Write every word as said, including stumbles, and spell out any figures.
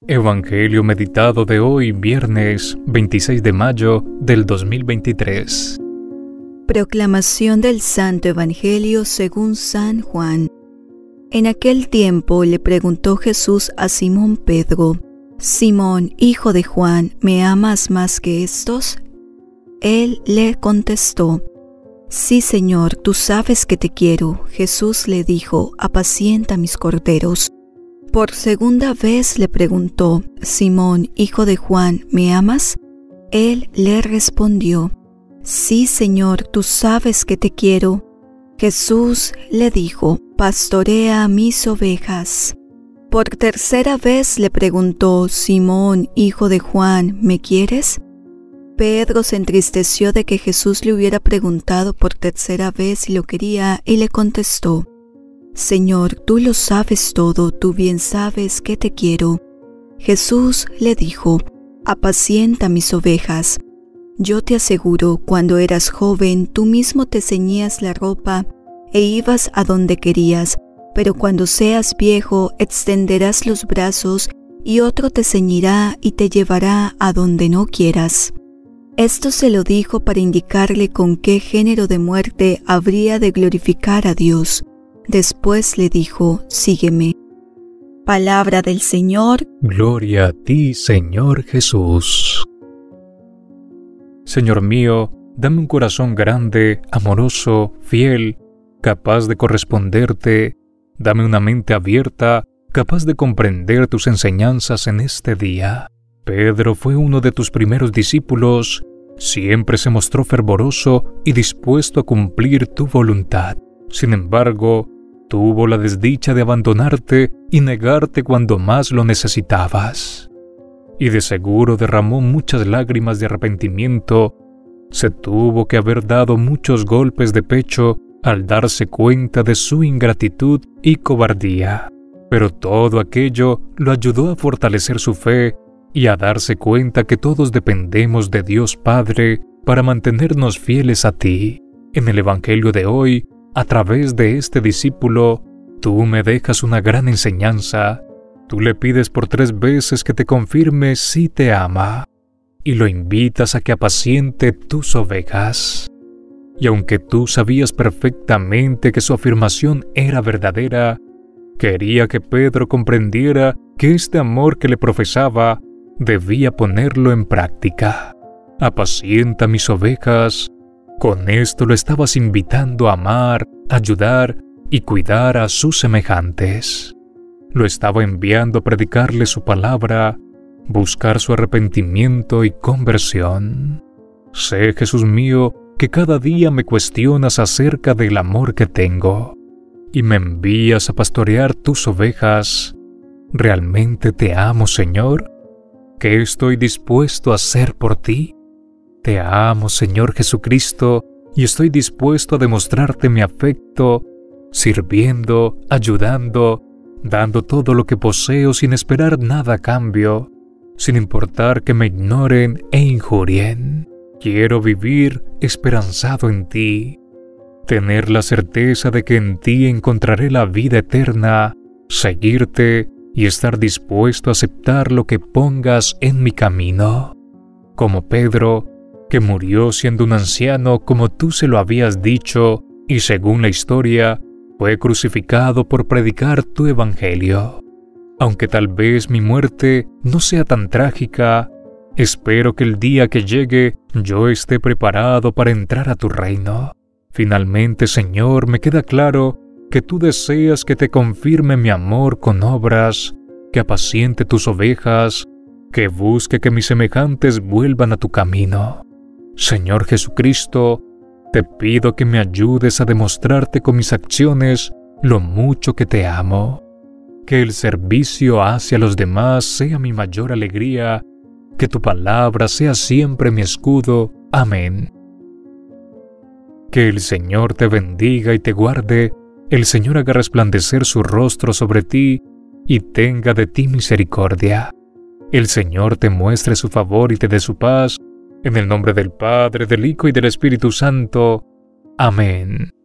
Evangelio meditado de hoy, viernes veintiséis de mayo del dos mil veintitrés. Proclamación del Santo Evangelio según San Juan. En aquel tiempo le preguntó Jesús a Simón Pedro: Simón, hijo de Juan, ¿me amas más que estos? Él le contestó: Sí, Señor, tú sabes que te quiero. Jesús le dijo: Apacienta mis corderos. Por segunda vez le preguntó: Simón, hijo de Juan, ¿me amas? Él le respondió: Sí, Señor, tú sabes que te quiero. Jesús le dijo: Pastorea mis ovejas. Por tercera vez le preguntó: Simón, hijo de Juan, ¿me quieres? Pedro se entristeció de que Jesús le hubiera preguntado por tercera vez si lo quería y le contestó: Señor, tú lo sabes todo, tú bien sabes que te quiero. Jesús le dijo: Apacienta mis ovejas. Yo te aseguro, cuando eras joven, tú mismo te ceñías la ropa e ibas a donde querías, pero cuando seas viejo, extenderás los brazos y otro te ceñirá y te llevará a donde no quieras. Esto se lo dijo para indicarle con qué género de muerte habría de glorificar a Dios. Después le dijo: Sígueme. Palabra del Señor. Gloria a ti, Señor Jesús. Señor mío, dame un corazón grande, amoroso, fiel, capaz de corresponderte. Dame una mente abierta, capaz de comprender tus enseñanzas en este día. Pedro fue uno de tus primeros discípulos. Siempre se mostró fervoroso y dispuesto a cumplir tu voluntad. Sin embargo, tuvo la desdicha de abandonarte y negarte cuando más lo necesitabas. Y de seguro derramó muchas lágrimas de arrepentimiento. Se tuvo que haber dado muchos golpes de pecho al darse cuenta de su ingratitud y cobardía. Pero todo aquello lo ayudó a fortalecer su fe y a darse cuenta que todos dependemos de Dios Padre para mantenernos fieles a ti. En el Evangelio de hoy, a través de este discípulo, tú me dejas una gran enseñanza. Tú le pides por tres veces que te confirme si te ama, y lo invitas a que apaciente tus ovejas. Y aunque tú sabías perfectamente que su afirmación era verdadera, quería que Pedro comprendiera que este amor que le profesaba debía ponerlo en práctica. Apacienta mis ovejas. Con esto lo estabas invitando a amar, ayudar y cuidar a sus semejantes. Lo estaba enviando a predicarle su palabra, buscar su arrepentimiento y conversión. Sé, Jesús mío, que cada día me cuestionas acerca del amor que tengo y me envías a pastorear tus ovejas. ¿Realmente te amo, Señor? ¿Qué estoy dispuesto a hacer por ti? Te amo, Señor Jesucristo, y estoy dispuesto a demostrarte mi afecto, sirviendo, ayudando, dando todo lo que poseo sin esperar nada a cambio, sin importar que me ignoren e injurien. Quiero vivir esperanzado en ti, tener la certeza de que en ti encontraré la vida eterna, seguirte y estar dispuesto a aceptar lo que pongas en mi camino. Como Pedro, que murió siendo un anciano como tú se lo habías dicho, y según la historia, fue crucificado por predicar tu evangelio. Aunque tal vez mi muerte no sea tan trágica, espero que el día que llegue yo esté preparado para entrar a tu reino. Finalmente, Señor, me queda claro que tú deseas que te confirme mi amor con obras, que apaciente tus ovejas, que busque que mis semejantes vuelvan a tu camino. Señor Jesucristo, te pido que me ayudes a demostrarte con mis acciones lo mucho que te amo. Que el servicio hacia los demás sea mi mayor alegría, que tu palabra sea siempre mi escudo. Amén. Que el Señor te bendiga y te guarde, el Señor haga resplandecer su rostro sobre ti y tenga de ti misericordia. El Señor te muestre su favor y te dé su paz. En el nombre del Padre, del Hijo y del Espíritu Santo. Amén.